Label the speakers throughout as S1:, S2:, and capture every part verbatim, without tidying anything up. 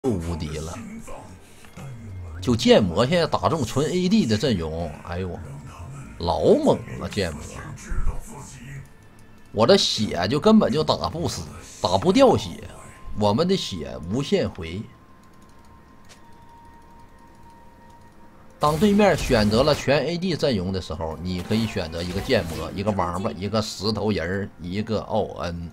S1: 无敌了。就剑魔现在打这种纯 A D 的阵容，哎呦，老猛了！剑魔，我的血就根本就打不死，打不掉血，我们的血无限回。当对面选择了全 A D 阵容的时候，你可以选择一个剑魔，一个王八，一个石头人，一个奥恩。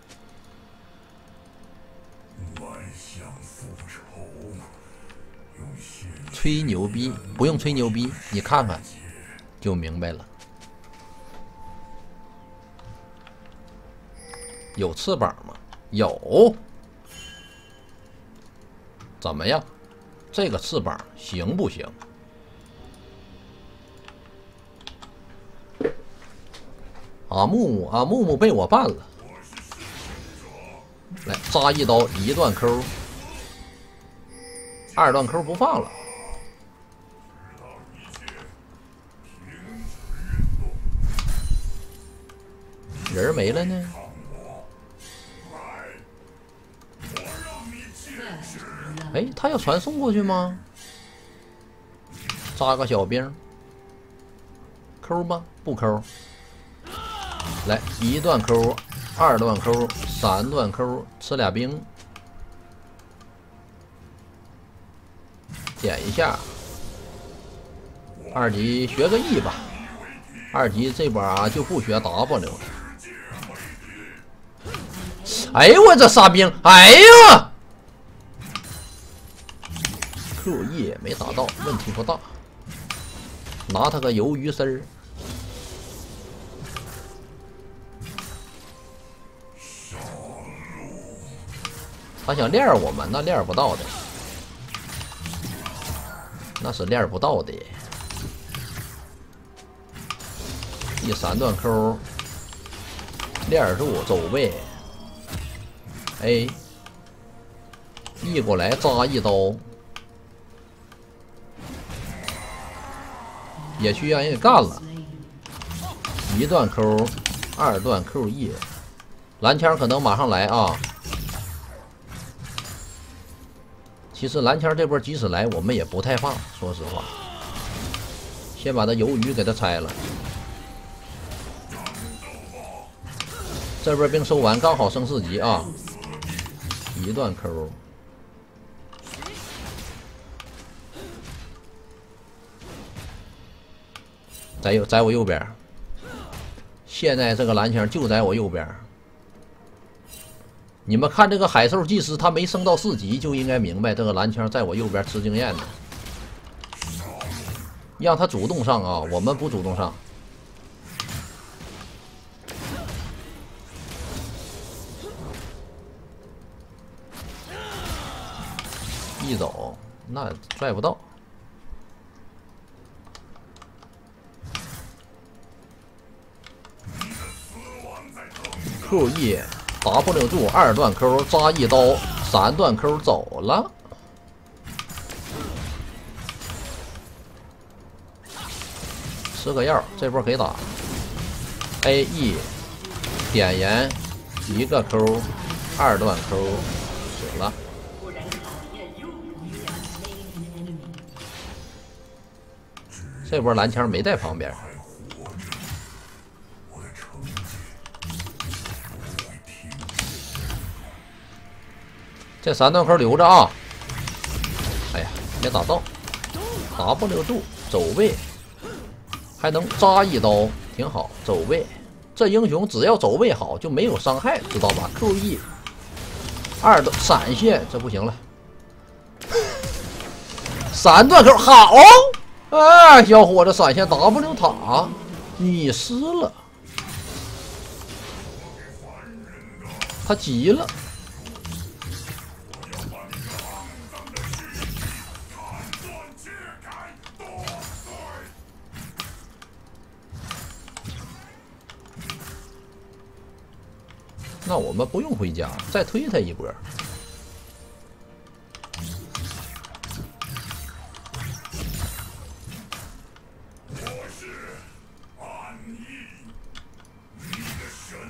S1: 吹牛逼不用吹牛逼，你看看就明白了。有翅膀吗？有。怎么样？这个翅膀行不行？啊，木木啊，木木被我办了。来扎一刀，一段扣，二段扣不放了。 人没了呢？哎，他要传送过去吗？扎个小兵，抠吧，不抠。来，一段抠，二段抠，三段抠，吃俩兵，点一下。二级学个 E 吧，二级这把就不学 W 了。 哎呦我这沙兵！哎呀 ，Q E 没打到，问题不大。拿他个鱿鱼丝儿。他想练我们，那练不到的，那是练不到的。第三段扣，练住走位。 A， 一过来扎一刀，也去让人给干了。一段扣，二段扣 E， 蓝枪可能马上来啊。其实蓝枪这波即使来，我们也不太怕，说实话。先把他鱿鱼给他拆了。这波兵收完，刚好升四级啊。 一段扣，在右，在我右边。现在这个蓝枪就在我右边。你们看这个海兽祭司，他没升到四级，就应该明白这个蓝枪在我右边吃经验的。让他主动上啊，我们不主动上。 一走，那拽不到。Q E W 住二段扣扎一刀，三段扣走了。吃个药，这波可以打。A E 点燃一个扣，二段扣死了。 这波蓝枪没在旁边，这三段扣留着啊！哎呀，没打到 ，W 住走位，还能扎一刀，挺好。走位，这英雄只要走位好就没有伤害，知道吧 ？Q E 二段闪现，这不行了，三段扣好。 哎，小伙子，闪现 W 塔，你失了，他急了。那我们不用回家，再推他一波。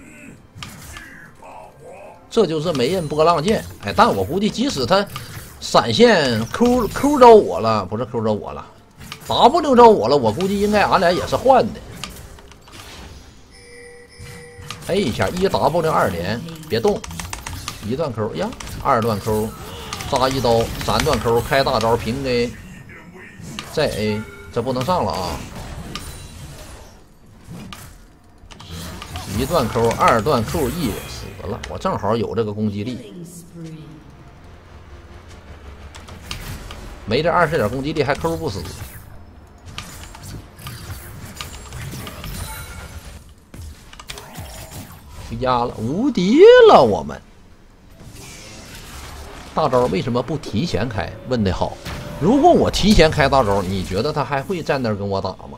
S1: 这就是梅刃波浪剑，哎，但我估计即使他闪现 Q Q 着我了，不是 Q 着我了 ，W 着我了，我估计应该俺俩也是换的。A 一下一 W 二连，别动，一段 Q 呀，二段 Q， 扎一刀，三段 Q 开大招平 A， 再 A， 这不能上了啊！一段 Q， 二段 Q E 死了，我正好有这个攻击力。 没这二十点攻击力还 Q 不死，压了，无敌了！我们大招为什么不提前开？问的好。如果我提前开大招，你觉得他还会站那儿跟我打吗？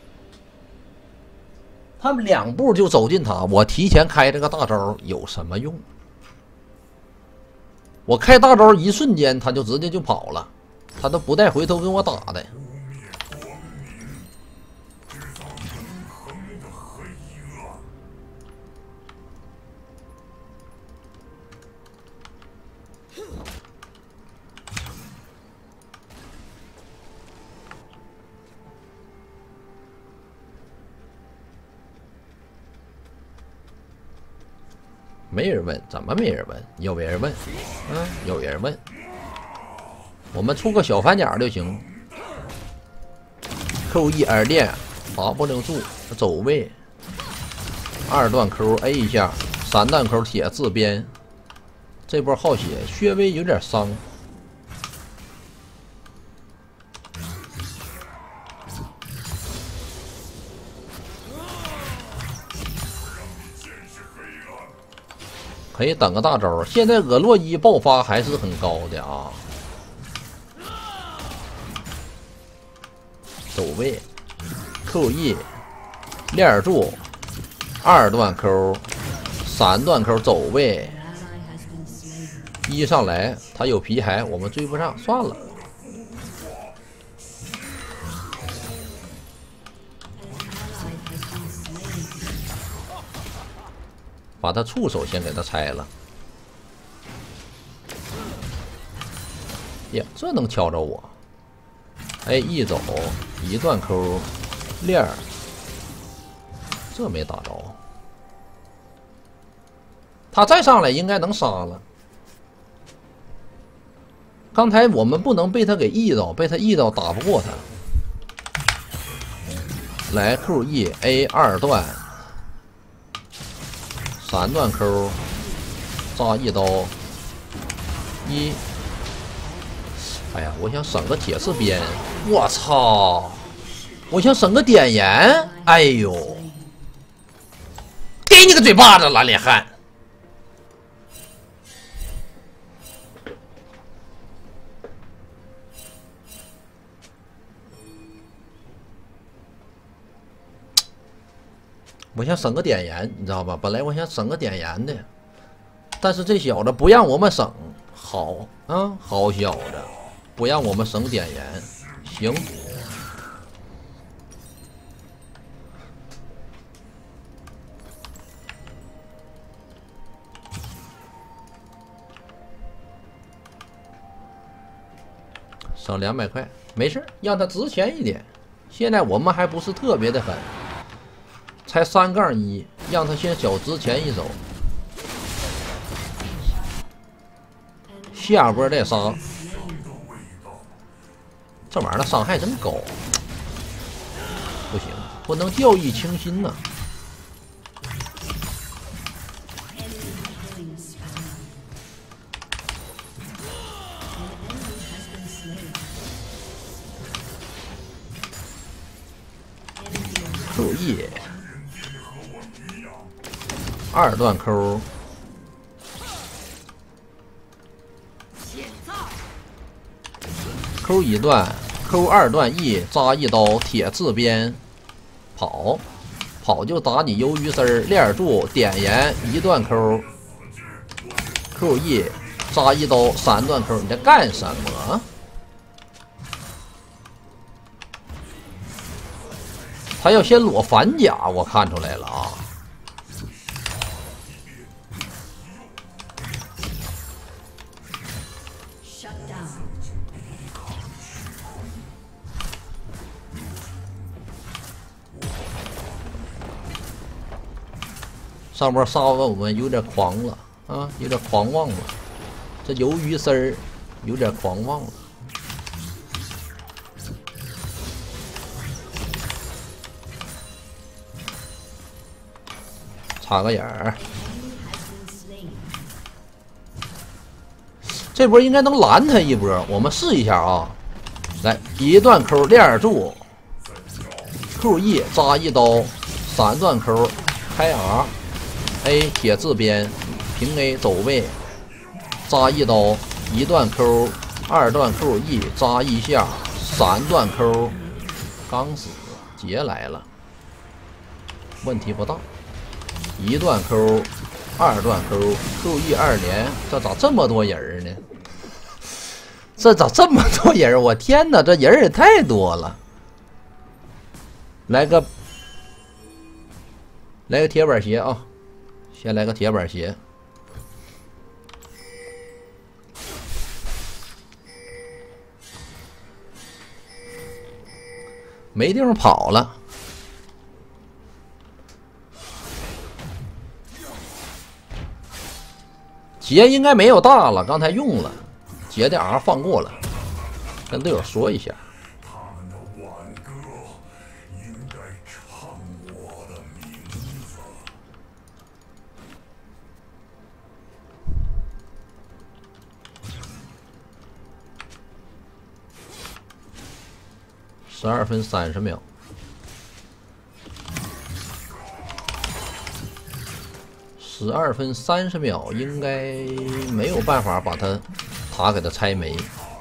S1: 他们两步就走进塔，我提前开这个大招有什么用？我开大招一瞬间，他就直接就跑了。 他都不带回头跟我打的，没人问，怎么没人问？有人问，嗯，有人问。 我们出个小反甲就行。Q 一耳电 ，W 住走位，二段 Q A 一下，三段 Q 铁自鞭。这波耗血，薛微有点伤。可以等个大招。现在俄洛伊爆发还是很高的啊。 走位 ，Q E， 链柱，二段 Q， 三段 Q 走位，一上来他有皮骸，我们追不上，算了。把他触手先给他拆了。呀，这能敲着我？哎，一走。 一段 Q 链儿，这没打着。他再上来应该能杀了。刚才我们不能被他给 E 到，被他 E 到打不过他。来 Q E A 二段，三段 Q 扎一刀，一。 哎呀，我想省个铁刺鞭，我操！我想省个点燃，哎呦，给你个嘴巴子，蓝脸汉！我想省个点燃，你知道吧？本来我想省个点燃的，但是这小子不让我们省，好啊，好小子。 不让我们省点燃，行。省两百块，没事，让他值钱一点。现在我们还不是特别的狠，才三杠一，让他先小值钱一手，下波再杀。 这玩意儿的伤害真高，不行，不能掉以轻心呐。Q E， 二段 Q。 Q 一段 ，Q 二段 E 扎一刀，铁刺鞭，跑，跑就打你鱿鱼丝儿，链柱点燃一段 Q，Q E 扎一刀，三段 Q， 你在干什么？他要先裸反甲，我看出来了啊。
S2: Shut down.
S1: 上波杀完我们有点狂了啊，有点狂妄了。这鱿鱼丝儿有点狂妄了。插个眼儿，这波应该能拦他一波，我们试一下啊！来，一段 Q 链柱 ，Q E 扎一刀，三段 Q 开 R，A 铁字边，平 A 走位，扎一刀，一段 Q， 二段 Q E 扎一下，三段 Q， 刚死，劫来了，问题不大。一段 Q， 二段 Q，Q E 二连，这咋这么多人呢？这咋这么多人？我天哪，这人也太多了！来个，来个铁板鞋啊！先来个铁板鞋。没地方跑了。劫应该没有大了，刚才用了劫的 R 放过了，跟队友说一下。
S2: 他们的挽歌应该唱我的名字。
S1: 十二分三十秒。十二分三十秒，应该没有办法把他塔给他拆没。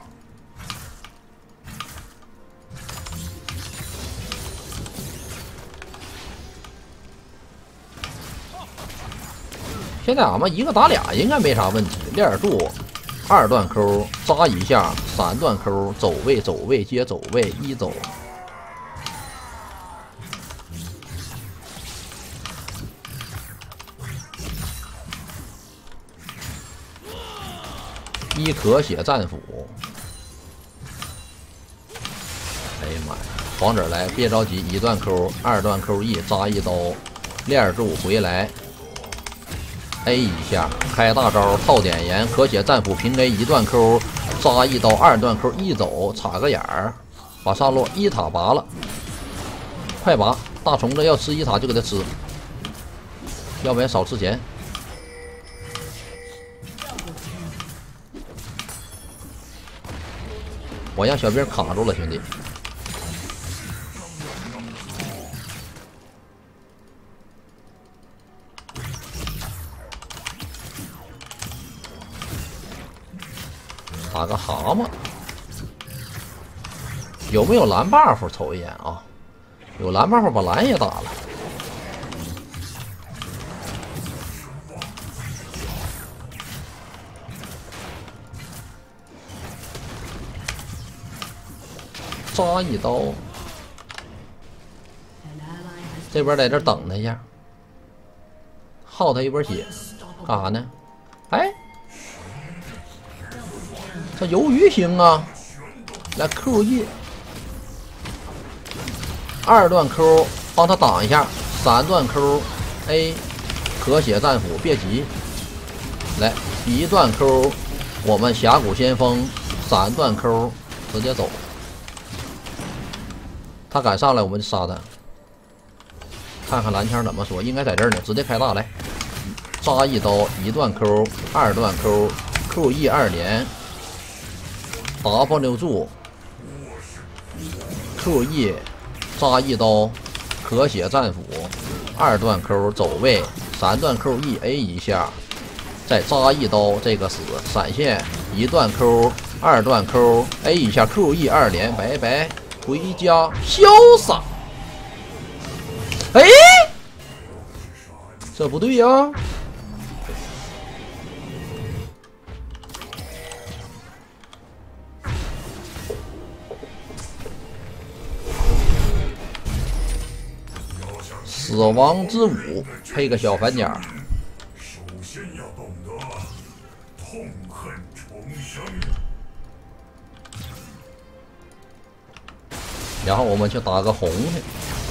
S1: 现在俺们一个打俩应该没啥问题。链柱，二段 Q 扎一下，三段 Q 走位走位接走位一走。一可血战斧，哎呀妈呀！黄子来，别着急，一段 Q， 二段 Q E 扎一刀，链柱回来 ，A 一下，开大招套点盐，可血战斧平 A 一段 Q 扎一刀，二段 Q 一走，插个眼儿，把上路一塔拔了，快拔！大虫子要吃一塔就给他吃，要不然少吃钱。我让小兵卡住了，兄弟。打个蛤蟆，有没有蓝 buff？ 瞅一眼啊，有蓝 buff 把蓝也打了。扎一刀，这边在这等他一下，耗他一波血，干啥呢？哎，这鱿鱼行啊！来 Q E， 二段 Q 帮他挡一下，三段 Q A 可血战斧，别急，来一段 Q 我们峡谷先锋，三段 Q 直接走。他敢上来，我们就杀他。看看蓝枪怎么说，应该在这儿呢。直接开大来，扎一刀，一段 Q， 二段 Q，Q E 二连 ，W 住 ，Q E 扎一刀，可血战斧，二段 Q 走位，三段 Q E A 一下，再扎一刀，这个死闪现，一段 Q， 二段 Q A 一下 ，Q E 二连，拜拜。回家潇洒，哎，这不对呀、啊！死亡之舞配个小反甲。
S2: 首先要懂得痛恨重生。
S1: 然后我们去打个红去。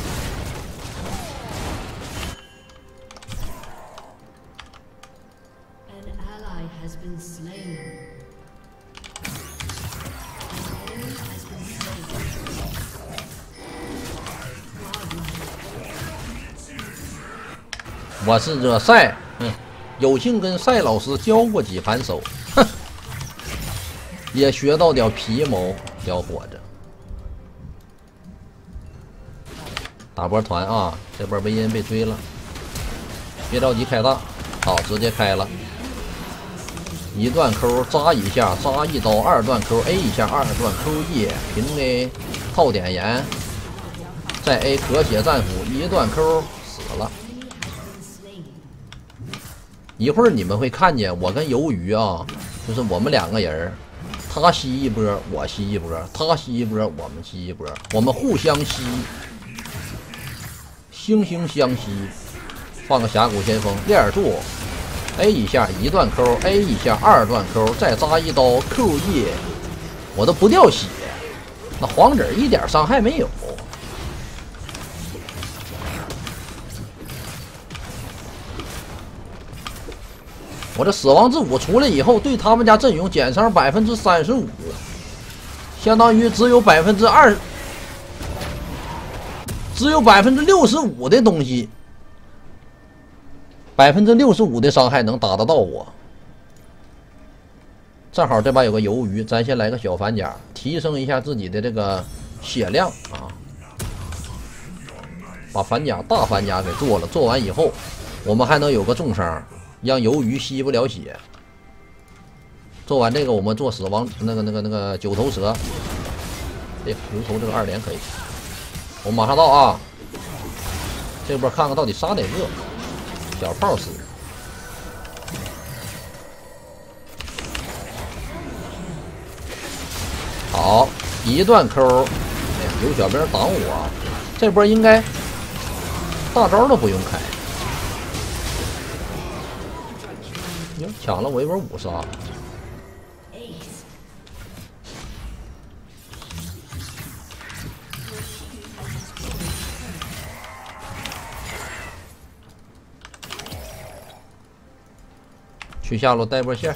S1: 我是惹赛，嗯，有幸跟赛老师交过几盘手，哼，也学到点皮毛，小伙子。打波团啊，这波维恩被追了，别着急开大，好，直接开了。一段 Q 扎一下，扎一刀，二段 Q A 一下，二段 Q E 平 A 套点盐，再 A 咳血战斧，一段 Q 死了。一会儿你们会看见我跟鱿鱼啊，就是我们两个人，他吸一波，我吸一波，他吸一波，我们吸一波，我们互相吸，惺惺相惜。放个峡谷先锋，链柱 A 一下，一段 Q A 一下，二段 Q 再扎一刀 Q E， 我都不掉血，那黄子一点伤害没有。我这死亡之舞出来以后，对他们家阵容减伤百分之三十五，相当于只有百分之二，只有百分之六十五的东西，百分之六十五的伤害能打得到我。正好这把有个鱿鱼，咱先来个小反甲，提升一下自己的这个血量啊！把反甲大反甲给做了，做完以后，我们还能有个重伤。让鱿鱼吸不了血。做完这个，我们做死亡那个那个那个九头蛇。哎呀，牛头这个二连可以。我马上到啊！这波看看到底杀哪个？小炮死。好，一段 Q。哎呀，有小兵挡我，这波应该大招都不用开。抢了我一波五杀，去下路带波线。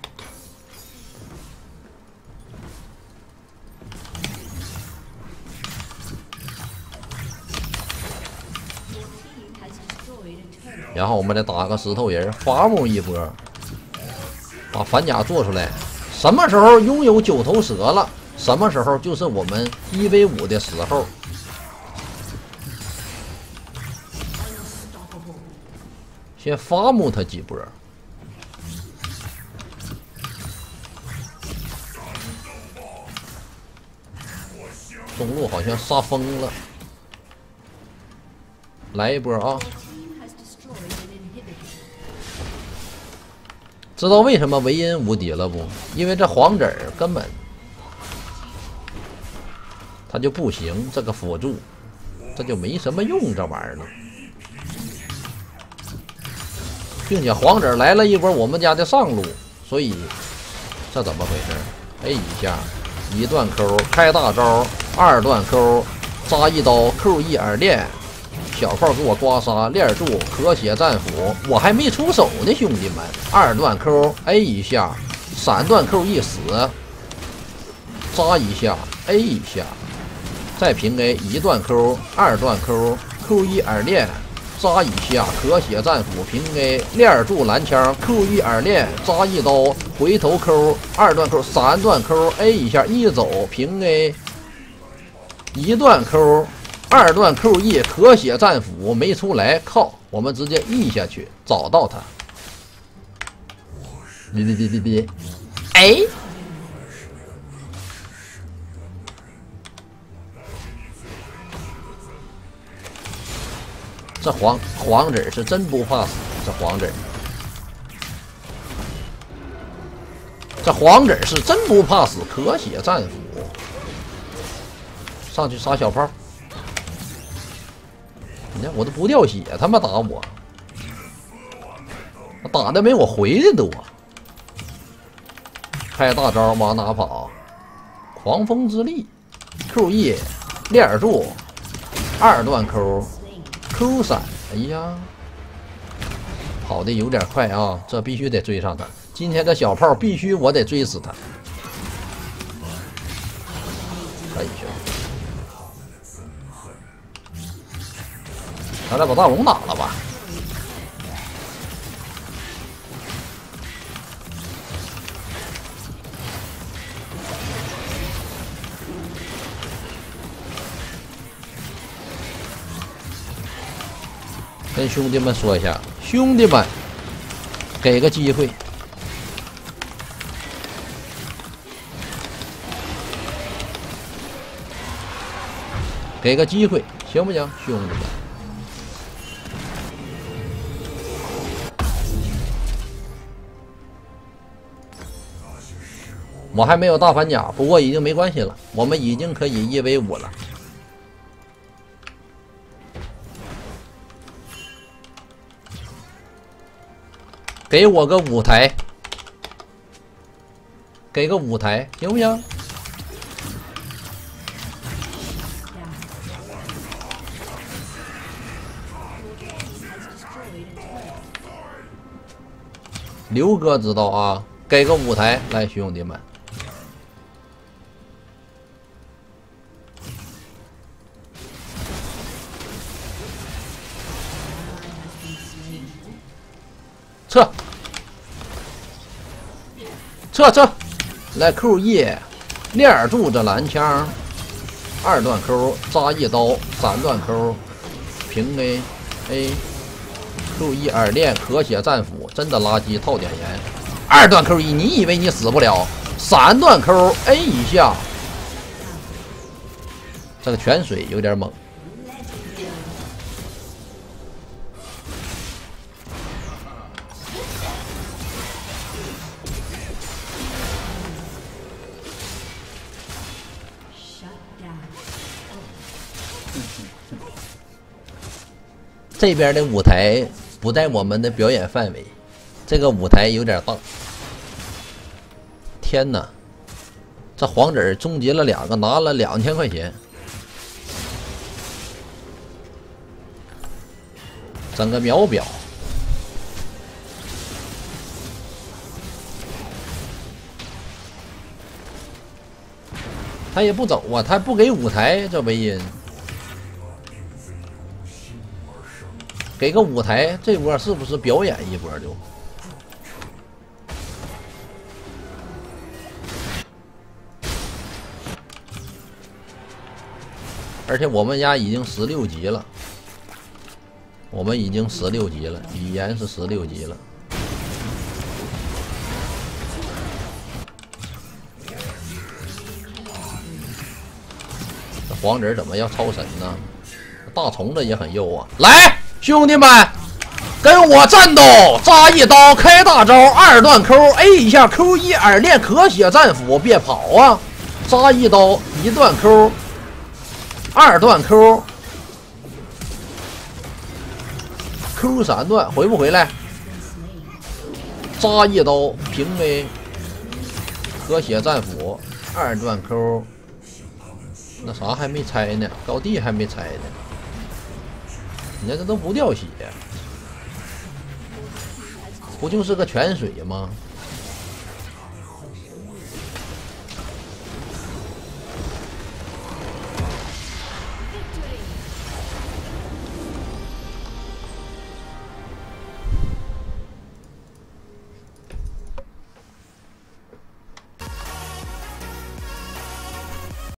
S1: 然后我们再打个石头人，伐木一波。把反甲做出来，什么时候拥有九头蛇了，什么时候就是我们一 v 五的时候。先伐木他几波，中路好像杀疯了，来一波啊！知道为什么维恩无敌了不？因为这黄子儿根本他就不行，这个辅助这就没什么用，这玩意儿了。并且黄子儿来了一波我们家的上路，所以这怎么回事 ？A 一下，一段 Q 开大招，二段 Q 扎一刀 Q E 耳链。小炮给我刮痧，链柱咳血战斧，我还没出手呢，兄弟们！二段 Q A 一下，闪段 Q 一死，扎一下 A 一下，再平 A 一段 Q， 二段 Q Q 一耳链，扎一下咳血战斧平 A， 链柱蓝枪 Q 一耳链，扎一刀回头 Q， 二段 Q 三段 Q A 一下一走平 A， 一段 Q。二段 Q E 咳血战斧没出来，靠！我们直接 E 下去，找到他。别别别别别！哎，这黄黄子是真不怕死，这黄子，这黄子是真不怕死，咳血战斧，上去杀小炮。你看我都不掉血，他妈打我，打的没我回的多。开大招往哪跑？狂风之力 ，Q E 链柱，二段 Q Q 闪，哎呀，跑的有点快啊，这必须得追上他。今天这小炮必须我得追死他。可以兄弟，咱俩把大龙打了吧。跟兄弟们说一下，兄弟们，给个机会，给个机会，行不行，兄弟们？我还没有大反甲，不过已经没关系了，我们已经可以一 v 五了。给我个舞台，给个舞台，行不行？刘哥知道啊，给个舞台来，兄弟们。撤，撤撤，来 Q E， 链柱子蓝枪，二段 Q 扎一刀，三段 Q 平 A A Q E 耳链咳血战斧，真的垃圾套点盐，二段 Q 一，你以为你死不了？三段 Q A 一下，这个泉水有点猛。这边的舞台不在我们的表演范围，这个舞台有点大。天哪，这黄子终结了两个，拿了两千块钱，整个秒表。他也不走啊，他不给舞台，这为因。给个舞台，这波是不是表演一波就？而且我们家已经十六级了，我们已经十六级了，语言是十六级了。这黄子怎么要超神呢？大虫子也很幼啊！来，兄弟们，跟我战斗！扎一刀，开大招，二段 Q A 一下 Q 一耳链咳血战斧，别跑啊！扎一刀，一段 Q， 二段 Q， Q 三段，回不回来？扎一刀，平 A， 咳血战斧，二段 Q， 那啥还没拆呢，高地还没拆呢。你看这都不掉血，不就是个泉水吗？